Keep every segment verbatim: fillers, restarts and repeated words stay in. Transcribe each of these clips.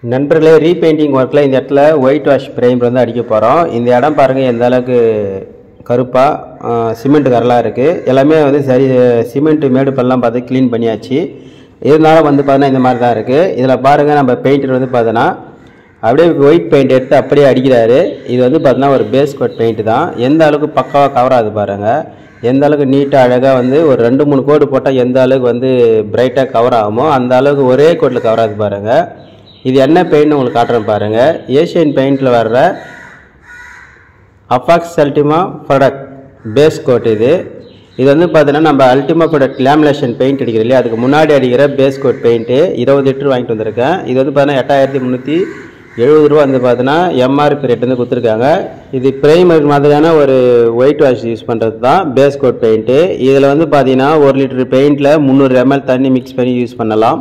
நண்பர்களே, ரீபெயிண்டிங் ஒர்க்கில் இந்த இடத்துல ஒயிட் வாஷ் பிரைமர் வந்து அடிக்க போகிறோம். இந்த இடம் பாருங்கள் எந்த அளவுக்கு கருப்பாக சிமெண்ட் கரெலாம் இருக்குது. எல்லாமே வந்து சரி சிமெண்ட் மேடு பல்லாம் பார்த்து க்ளீன் பண்ணியாச்சு. இருந்தாலும் வந்து பார்த்தீங்கன்னா இந்த மாதிரி தான் இருக்குது. இதில் பாருங்கள், நம்ம பெயிண்டர் வந்து பார்த்தோன்னா அப்படியே ஒயிட் பெயிண்ட் எடுத்து அப்படியே அடிக்கிறாரு. இது வந்து பார்த்தீங்கன்னா ஒரு பேஸ் கோட் பெயிண்ட் தான். எந்த அளவுக்கு பக்காவாக கவர் ஆகுது பாருங்கள். எந்த அளவுக்கு நீட்டாக அழகாக வந்து ஒரு ரெண்டு மூணு கோடு போட்டால் எந்த அளவுக்கு வந்து பிரைட்டாக கவர் ஆகுமோ அந்த அளவுக்கு ஒரே கோட்டில் கவர் ஆகுது பாருங்கள். இது என்ன பெயிண்ட் உங்களுக்கு காட்டுறேன் பாருங்கள். ஏஷியன் பெயிண்டில் வர்ற Apex Ultima product base coat இது. இது வந்து பார்த்தீங்கன்னா நம்ம அல்டிமா ப்ராடக்ட் லேமினேஷன் பெயிண்ட் அடிக்கிறது இல்லையா, அதுக்கு முன்னாடி அடிக்கிற பேஸ் கோட் பெயிண்ட்டு இருபது லிட்டர் வாங்கிட்டு வந்திருக்கேன். இது வந்து பார்த்தீங்கன்னா எட்டாயிரத்தி முந்நூற்றி எழுபது ரூபா வந்து பார்த்தீங்கன்னா எம்ஆர்பி ரேட் வந்து கொடுத்துருக்காங்க. இது பிரைமர் மாதிரியான ஒரு ஒயிட் வாஷ் யூஸ் பண்ணுறது தான் பேஸ் கோட் பெயிண்ட்டு. இதில் வந்து பார்த்தீங்கன்னா ஒரு லிட்டர் பெயிண்டில் முந்நூறு எம்எல் தண்ணி மிக்ஸ் பண்ணி யூஸ் பண்ணலாம்.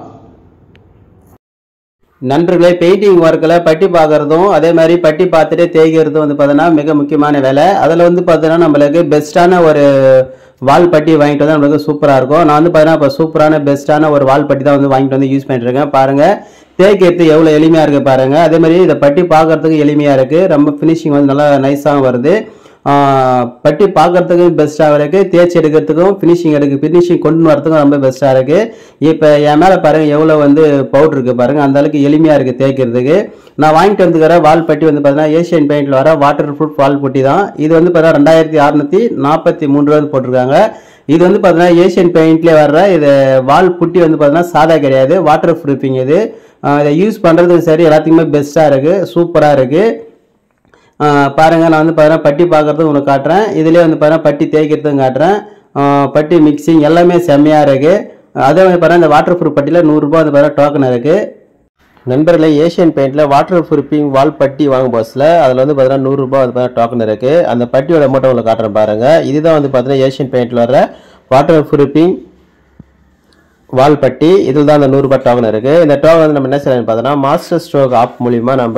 நண்பர்களே, பெயிண்டிங் ஒர்க்கில் பட்டி பார்க்குறதும் அதே மாதிரி பட்டி பார்த்துட்டு தேய்க்கிறதும் வந்து பார்த்தீங்கன்னா மிக முக்கியமான வேலை. அதில் வந்து பார்த்தீங்கன்னா நம்மளுக்கு பெஸ்ட்டான ஒரு வால் பட்டி வாங்கிட்டு வந்து நம்மளுக்கு சூப்பராக இருக்கும். நான் வந்து பார்த்தீங்கன்னா இப்போ சூப்பரான பெஸ்ட்டான ஒரு வால் பட்டி தான் வந்து வாங்கிட்டு வந்து யூஸ் பண்ணிட்டுருக்கேன். பாருங்கள், தேய்க்கிறது எவ்வளோ எளிமையாக இருக்குது பாருங்கள். அதே மாதிரி இதை பட்டி பார்க்குறதுக்கு எளிமையாக இருக்குது. ரொம்ப ஃபினிஷிங் வந்து நல்லா நைஸாகவும் வருது. பட்டி பார்க்கறதுக்கு பெஸ்ட்டாக இருக்குது. தேய்ச்சி எடுக்கிறதுக்கும் ஃபினிஷிங் எடுக்கு ஃபினிஷிங் கொண்டு வரதுக்கும் ரொம்ப பெஸ்ட்டாக இருக்குது. இப்போ என் மேலே பாருங்கள் எவ்வளோ வந்து பவுடர் இருக்குது பாருங்கள். அந்த அளவுக்கு எளிமையாக இருக்குது தேய்க்கிறதுக்கு. நான் வாங்கிட்டு வந்துக்கிற வால் பட்டி வந்து பார்த்தீங்கன்னா ஏஷியன் பெயிண்டில் வர வாட்டர் ப்ரூஃப் வால் பட்டி தான். இது வந்து பார்த்தீங்கன்னா ரெண்டாயிரத்தி அறுநூற்றி நாற்பத்தி மூணு ரூபா போட்டிருக்காங்க. இது வந்து பார்த்தீங்கன்னா ஏஷியன் பெயிண்ட்லேயே வர்ற இது வால் புட்டி வந்து பார்த்தீங்கன்னா சாதா கிடையாது, வாட்டர் ப்ரூஃபிங். இது இதை யூஸ் பண்ணுறதுக்கு சரி எல்லாத்துக்குமே பெஸ்ட்டாக இருக்குது, சூப்பராக இருக்குது. பாருங்கள், நான் வந்து பார்த்தீங்கன்னா பட்டி பார்க்குறதுக்கு உங்களுக்கு காட்டுறேன். இதிலே வந்து பார்த்தீங்கன்னா பட்டி தேய்க்கிறதுக்கும் காட்டுறேன். பட்டி மிக்சிங் எல்லாமே செம்மையாக இருக்குது. அதே மாதிரி பார்த்தீங்கன்னா இந்த வாட்டர் ப்ரூஃப் பட்டியில் நூறுரூபா வந்து பார்த்தீங்கன்னா டோக்கன் இருக்குது. நண்பர்களே, ஏஷியன் பெயிண்டில் வாட்டர் ப்ரூஃபிங் வால் பட்டி வாங்கும் போஸில் அதில் வந்து பார்த்தீங்கன்னா நூறுரூபா வந்து பார்த்தீங்கன்னா டோக்கன் இருக்குது. அந்த பட்டியோட அமௌண்ட்டை உங்களுக்கு காட்டுறேன் பாருங்கள். இதுதான் வந்து பார்த்தீங்கன்னா ஏஷியன் பெயிண்டில் வர வாட்டர் ப்ரூஃபிங் வால் பட்டி. இதில் தான் அந்த நூறுரூபா டோக்கன் இருக்குது. இந்த டோக்கன் வந்து நம்ம என்ன செய்யலாம்னு பார்த்தோன்னா மாஸ்டர் ஸ்ட்ரோக் ஆப் மூலிமா நம்ம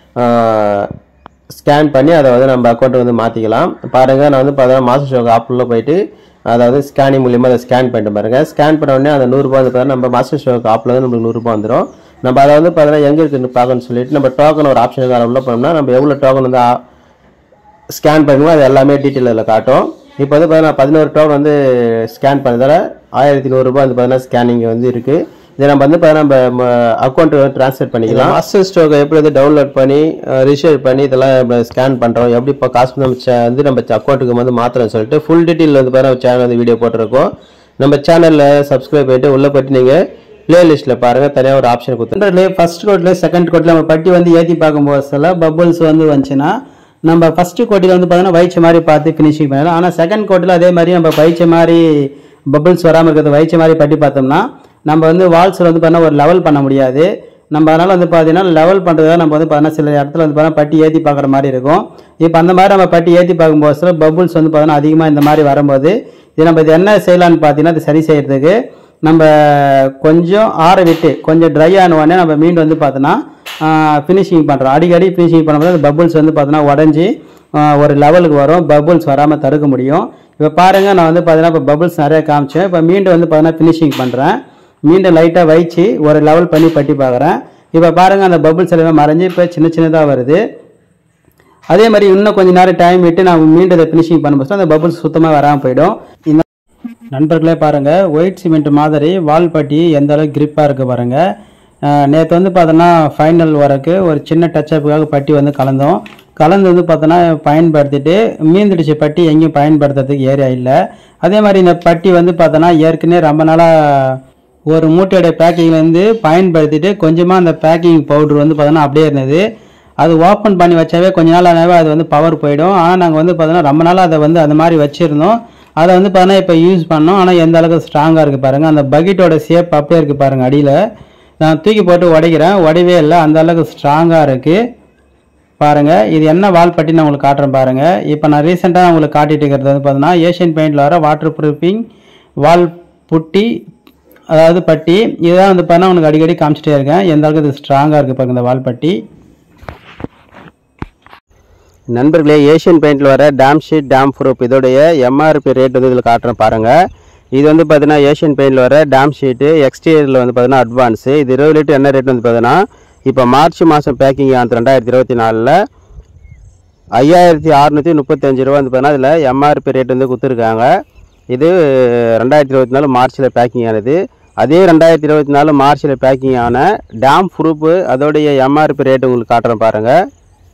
ஸ்கேன் பண்ணி அதை வந்து நம்ம அக்கௌண்ட்டை வந்து மாற்றிக்கலாம். பாருங்கள், நான் வந்து பார்த்தீங்கன்னா மாஸ்டர் ஸ்ட்ரோக் ஆப்பில் போயிட்டு அதாவது ஸ்கேனிங் மூலிமா அதை ஸ்கேன் பண்ணிட்டு பாருங்கள். ஸ்கேன் பண்ண உடனே அந்த நூறுரூபா வந்து பார்த்தீங்கன்னா நம்ம மாஸ்டர் ஸ்ட்ரோக் ஆப்பில் வந்து நம்மளுக்கு நூறுரூபா வந்துடும். நம்ம அதை வந்து பார்த்தீங்கன்னா எங்கே இருக்குன்னு பார்க்கணும்னு சொல்லிட்டு நம்ம டோக்கன் ஒரு ஆப்ஷனுக்கு அதை உள்ள பண்ணோம்னா நம்ம எவ்வளோ டோக்கன் வந்து ஸ்கேன் பண்ணுவோம் அது எல்லாமே டீட்டெயிலில் காட்டும். இப்போ வந்து பார்த்தீங்கன்னா பதினோரு டோக்கன் வந்து ஸ்கேன் பண்ணதால் ஆயிரத்தி நூறுரூபா வந்து பார்த்தீங்கன்னா ஸ்கேனிங் வந்து இருக்குது. இதை நம்ம வந்து பார்த்தீங்கன்னா நம்ம அக்கௌண்ட்டு வந்து ட்ரான்ஸ்ஃபர் பண்ணிக்கலாம். மாஸ்டர் ஸ்ட்ரோக்கை எப்படி வந்து டவுன்லோட் பண்ணி ரிஜிஸ்டர் பண்ணி இதெல்லாம் நம்ம ஸ்கேன் பண்ணுறோம், எப்படி இப்போ காசு நம்ம வந்து நம்ம அக்கௌண்ட்டுக்கு வந்து மாத்திரம்னு சொல்லிட்டு ஃபுல் டீட்டெயில் வந்து பார்த்தீங்கன்னா சேனல் வந்து வீடியோ போட்டிருக்கோம். நம்ம சேனலில் சப்ஸ்கிரைப் பண்ணிட்டு உள்ளே போய்ட்டு நீங்கள் பிளேலிஸ்ட்டில் பாருங்கள், தனியாக ஒரு ஆப்ஷன் கொடுத்துருந்தே. ஃபர்ஸ்ட் கோட்டில் செகண்ட் கோட்டில் நம்ம பட்டி வந்து ஏற்றி பார்க்கும்போது சில பபுள்ஸ் வந்து வந்துச்சுன்னா நம்ம ஃபஸ்ட்டு கோட்டில் வந்து பார்த்தீங்கன்னா வைச்ச மாதிரி பார்த்து ஃபினிஷிங் பண்ணலாம். ஆனால் செகண்ட் கோட்டில் அதே மாதிரி நம்ம வைச்ச மாதிரி பபுள்ஸ் வராமல் இருக்கிறது வைச்ச மாதிரி பட்டி பார்த்தோம்னா நம்ம வந்து வால்ஸில் வந்து பார்த்தீங்கன்னா ஒரு லெவல் பண்ண முடியாது. நம்ம அதனால் வந்து பார்த்தீங்கன்னா லெவல் பண்ணுறதுக்காக நம்ம வந்து பார்த்தீங்கன்னா சில இடத்துல வந்து பார்த்தீங்கன்னா பட்டி ஏற்றி பார்க்குற மாதிரி இருக்கும். இப்போ அந்த மாதிரி நம்ம பட்டி ஏற்றி பார்க்கும்போது சில பபுள்ஸ் வந்து பார்த்தீங்கன்னா அதிகமாக இந்த மாதிரி வரும்போது இது நம்ம இது என்ன செய்யலான்னு பார்த்தீங்கன்னா இது சரி செய்கிறதுக்கு நம்ம கொஞ்சம் ஆற விட்டு கொஞ்சம் ட்ரை ஆன உடனே நம்ம மீண்டும் வந்து பார்த்தோன்னா ஃபினிஷிங் பண்ணுறோம். அடிக்கடி ஃபினிஷிங் பண்ணும்போது அந்த பபுள்ஸ் வந்து பார்த்தோன்னா உடஞ்சி ஒரு லெவலுக்கு வரும், பபுள்ஸ் வராமல் தடுக்க முடியும். இப்போ பாருங்கள், நான் வந்து பார்த்தீங்கன்னா இப்போ பபுள்ஸ் நிறைய காமிச்சேன். இப்போ மீண்டும் வந்து பார்த்தீங்கன்னா ஃபினிஷிங் பண்ணுறேன். மீண்டும் லைட்டாக வைச்சு ஒரு லெவல் பண்ணி பட்டி பார்க்குறேன். இப்போ பாருங்கள், அந்த பபுள்ஸ் எல்லாம் மறைஞ்சி இப்போ சின்ன சின்னதாக வருது. அதே மாதிரி இன்னும் கொஞ்சம் நேரம் டைம் விட்டு நான் மீண்டும் அதை ஃபினிஷிங் பண்ணும்போது அந்த பபுள்ஸ் சுத்தமாக வராமல் போயிடும். இந்த நண்பர்களே பாருங்கள், ஒயிட் சிமெண்ட் மாதிரி வால் பட்டி எந்த அளவுக்கு கிரிப்பாக இருக்குது பாருங்கள். நேற்று வந்து பார்த்தோன்னா ஃபைனல் ஒர்க்கு ஒரு சின்ன டச்சப்புக்காக பட்டி வந்து கலந்தோம். கலந்து வந்து பார்த்தோன்னா பயன்படுத்திட்டு மீந்துடுச்சு பட்டி, எங்கேயும் பயன்படுத்துறதுக்கு ஏரியா இல்லை. அதே மாதிரி இந்த பட்டி வந்து பார்த்தோன்னா ஏற்கனவே ரொம்ப நாளாக ஒரு மூட்டையோட பேக்கிங்லேருந்து பயன்படுத்திட்டு கொஞ்சமாக அந்த பேக்கிங் பவுட்ரு வந்து பார்த்தோன்னா அப்படியே இருந்தது. அது ஓப்பன் பண்ணி வச்சாவே கொஞ்ச நாள் ஆனாவே அது வந்து பவர் போயிடும். ஆனால் நாங்கள் வந்து பார்த்தோன்னா ரொம்ப நாளாக அதை வந்து அந்த மாதிரி வச்சுருந்தோம். அதை வந்து பார்த்தோன்னா இப்போ யூஸ் பண்ணோம். ஆனால் எந்த அளவுக்கு ஸ்ட்ராங்காக இருக்குது பாருங்கள். அந்த பக்கெட்டோட ஷேப் அப்படியே இருக்குது பாருங்கள். அடியில் நான் தூக்கி போட்டு உடைக்கிறேன், உடையவே இல்லை, அந்த அளவுக்கு ஸ்ட்ராங்காக இருக்குது பாருங்கள். இது என்ன வால் பட்டி நான் உங்களுக்கு காட்டுறேன் பாருங்கள். இப்போ நான் ரீசெண்டாக உங்களுக்கு காட்டிட்டு இருக்கிறது வந்து பார்த்தோன்னா ஏஷியன் பெயிண்டில் வர வாட்டர் ப்ரூஃபிங் வால் புட்டி அதாவது பட்டி. இதுதான் வந்து பார்த்தா உனக்கு அடிக்கடி காமிச்சிட்டே இருக்கேன் எந்த அளவுக்கு இது ஸ்ட்ராங்காக இருக்குது பாருங்கள் இந்த வால் பட்டி. நண்பர்களே, ஏஷியன் பெயிண்டில் வர டேம் ஷீட் டேம் ப்ரூஃப் இதோடைய எம்ஆர்பி ரேட் வந்து இதில் காட்டுறேன் பாருங்கள். இது வந்து பார்த்தீங்கன்னா ஏஷியன் பெயிண்டில் வர டேம் ஷீட்டு எக்ஸ்டீரியரில் வந்து பார்த்தீங்கன்னா அட்வான்ஸு. இது இருபது லிட்டர் என்ன ரேட் வந்து பார்த்தீங்கன்னா இப்போ மார்ச் மாதம் பேக்கிங் ஆனது ரெண்டாயிரத்தி இருபத்தி நாலில் ஐயாயிரத்தி அறுநூற்றி முப்பத்தஞ்சு ரூபா வந்து பார்த்தீங்கன்னா இதில் எம்ஆர்பி ரேட் வந்து கொடுத்துருக்காங்க. இது ரெண்டாயிரத்தி இருபத்தி நாலு மார்ச்சில் பேக்கிங் ஆனது. அதே ரெண்டாயிரத்தி இருபத்தி நாலு மார்ச்சில் பேக்கிங் ஆன டேம் ப்ரூஃபு அதோடைய எம்ஆர்பி ரேட்டு உங்களுக்கு காட்டுறேன் பாருங்கள்.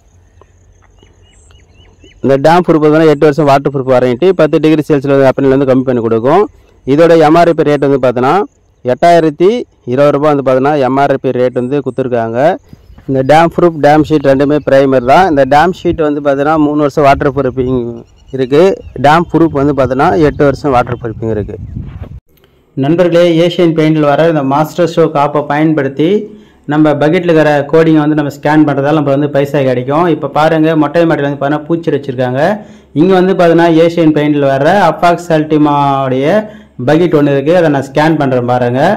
இந்த டேம் ப்ரூஃப் பார்த்தீங்கன்னா எட்டு வருஷம் வாட்டர் ப்ரூஃப் வாரண்டி, பத்து டிகிரி செல்சியஸ் வெப்பநிலையிலேருந்து கம்மி பண்ணி கொடுக்கும். இதோட எம்ஆர்பி ரேட் வந்து பார்த்தீங்கன்னா எட்டாயிரத்தி இருபது ரூபா வந்து பார்த்தீங்கன்னா எம்ஆர்பி ரேட் வந்து கொடுத்துருக்காங்க. இந்த டேம் ப்ரூஃப் டேம் ஷீட் ரெண்டுமே பிரைமர் தான். இந்த டேம் ஷீட் வந்து பார்த்தீங்கன்னா மூணு வருஷம் வாட்டர் ப்ரூஃபிங் இருக்குது. டேம் ப்ரூஃப் வந்து பார்த்தீங்கன்னா எட்டு வருஷம் வாட்டர் ப்ரூஃபிங் இருக்குது. நண்பர்களே, ஏஷியன் பெயிண்டில் வர இந்த மாஸ்டர் ஸ்ட்ரோக் ஆப்பை பயன்படுத்தி நம்ம பக்கெட்டில் இருக்கிற கோடிங்கை வந்து நம்ம ஸ்கேன் பண்ணுறதால நம்ம வந்து பைசா கிடைக்கும். இப்போ பாருங்கள், மொட்டை மாட்டில் வந்து பார்த்தீங்கன்னா பூச்சி வச்சுருக்காங்க. இங்கே வந்து பார்த்தீங்கன்னா ஏஷியன் பெயிண்டில் வர அப்பாக்ஸ் அல்டிமாவுடைய பக்கெட் ஒன்று இருக்குது. அதை நான் ஸ்கேன் பண்ணுறேன் பாருங்கள்.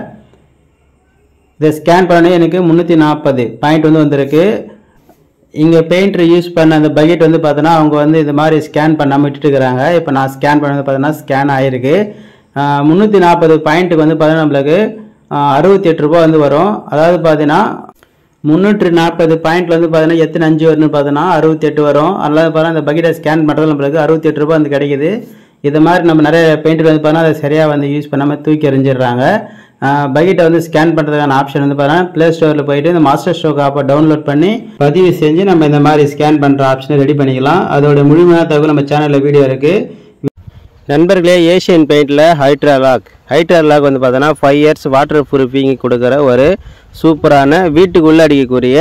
இதை ஸ்கேன் பண்ணி எனக்கு முந்நூற்றி நாற்பது பாயிண்ட் வந்து வந்திருக்கு. இங்கே பெயிண்டர் யூஸ் பண்ண அந்த பக்கெட் வந்து பார்த்தோன்னா அவங்க வந்து இது மாதிரி ஸ்கேன் பண்ணாமல் விட்டுட்டு இருக்கிறாங்க. இப்போ நான் ஸ்கேன் பண்ணது பார்த்தோன்னா ஸ்கேன் ஆகிருக்கு. முந்நூற்றி நாற்பது பாயிண்ட்டுக்கு வந்து பார்த்தீங்கன்னா நம்மளுக்கு அறுபத்தி எட்டு ரூபா வந்து வரும். அதாவது பார்த்தீங்கன்னா முந்நூற்றி நாற்பது பாயிண்ட்ல வந்து பார்த்தீங்கன்னா எத்தனை அஞ்சு வரும்னு பார்த்தீங்கன்னா அறுபத்தி எட்டு வரும். அதனால பார்த்தீங்கன்னா இந்த பக்கெட்டை ஸ்கேன் பண்ணுறது நம்மளுக்கு அறுபத்தி எட்டு ரூபா வந்து கிடைக்குது. இது மாதிரி நம்ம நிறைய பெயிண்டர் வந்து பார்த்தீங்கன்னா அதை சரியாக வந்து யூஸ் பண்ணாமல் தூக்கி எறிஞ்சிடுறாங்க. பக்கெட்டை வந்து ஸ்கேன் பண்ணுறதுக்கான ஆப்ஷன் வந்து பார்த்தீங்கன்னா ப்ளே ஸ்டோரில் போயிட்டு இந்த மாஸ்டர் ஸ்ட்ரோக் ஆப்பை டவுன்லோட் பண்ணி பதிவு செஞ்சு நம்ம இந்த மாதிரி ஸ்கேன் பண்ணுற ஆப்ஷனை ரெடி பண்ணிக்கலாம். அதோட முழுமையான தகவல் நம்ம சேனலில் வீடியோ இருக்குது. நண்பர்களே, ஏஷியன் பெயிண்டில் ஹைட்ரா லாக் ஹைட்ரா லாக் வந்து பார்த்தோன்னா ஃபைவ் இயர்ஸ் வாட்டர் ப்ரூஃபிங் கொடுக்குற ஒரு சூப்பரான வீட்டுக்குள்ளே அடிக்கக்கூடிய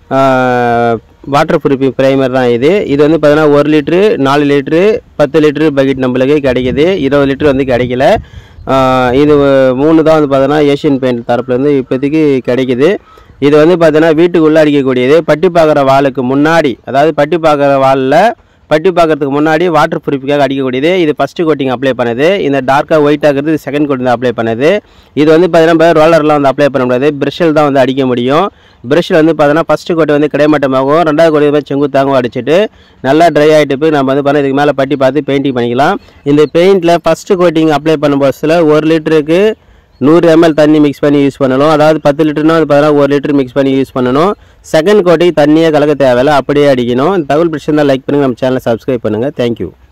வாட்டர் ப்ரூஃபிங் ப்ரைமர் தான் இது. இது வந்து பார்த்தீங்கன்னா ஒரு லிட்ரு நாலு லிட்ரு பத்து லிட்ரு பக்கெட் நம்மளுக்கு கிடைக்கிது. இருபது லிட்ரு வந்து கிடைக்கல. இது மூணு தான் வந்து பார்த்தோன்னா ஏஷியன் பெயிண்ட் தரப்புலேருந்து இப்போதைக்கு கிடைக்கிது. இது வந்து பார்த்தீங்கன்னா வீட்டுக்குள்ளே அடிக்கக்கூடியது. பட்டி பார்க்குற வாளுக்கு முன்னாடி, அதாவது பட்டி பார்க்குற வாலில் பட்டி பார்க்கறதுக்கு முன்னாடி வாட்டர் ப்ரூஃபிங்காக அடிக்கக்கூடியது. இது ஃபஸ்ட்டு கோட்டிங் அப்ளை பண்ணுது. இந்த டார்க்காக ஒயிட் ஆகிறது இது செகண்ட் கோட்டிங் அப்ளை பண்ணுது. இது வந்து பார்த்தீங்கன்னா ரோலர்லாம் வந்து அப்ளை பண்ண முடியாது, ப்ரஷில் தான் வந்து அடிக்க முடியும். ப்ரஷில் வந்து பார்த்தீங்கன்னா ஃபஸ்ட்டு கோட்டை வந்து கிடைமட்டமாகவும் ரெண்டாவது கோட்டை வந்து செங்குத்தாகவும் அடிச்சுட்டு நல்லா ட்ரை ஆகிட்டு போய் நம்ம வந்து பார்த்தீங்கன்னா இதுக்கு மேலே பட்டி பார்த்து பெயிண்டிங் பண்ணிக்கலாம். இந்த பெயிண்டில் ஃபஸ்ட்டு கோட்டிங் அப்ளை பண்ணும் பஸ்ஸில் ஒரு லிட்டருக்கு நூறு எம்எல் தண்ணி மிக்ஸ் பண்ணி யூஸ் பண்ணணும். அதாவது பத்து லிட்டர்னா வந்து பார்த்தீங்கன்னா ஒரு லிட்டர் மிக்ஸ் பண்ணி யூஸ் பண்ணணும். செகண்ட் கோட்டிங் தண்ணியே கலக்க தேவையில்லை, அப்படியே அடிக்கணும். தகவல் பிடிச்சிருந்தால் லைக் பண்ணுங்கள், நம்ம சேனலை சப்ஸ்கிரைப் பண்ணுங்கள். தேங்க்யூ.